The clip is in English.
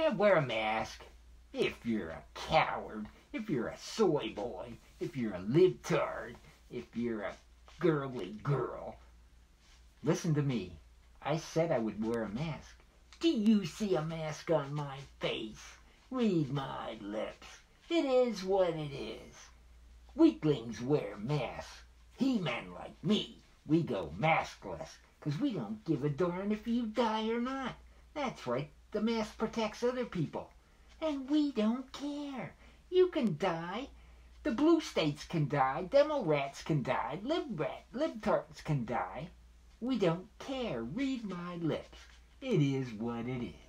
Yeah, wear a mask. If you're a coward, if you're a soy boy, if you're a libtard, if you're a girly girl. Listen to me. I said I would wear a mask. Do you see a mask on my face? Read my lips. It is what it is. Weaklings wear masks. He-men like me, we go maskless, 'cause we don't give a darn if you die or not. That's right, the mask protects other people. And we don't care. You can die. The blue states can die. Demo-rats can die. Libtards can die. We don't care. Read my lips. It is what it is.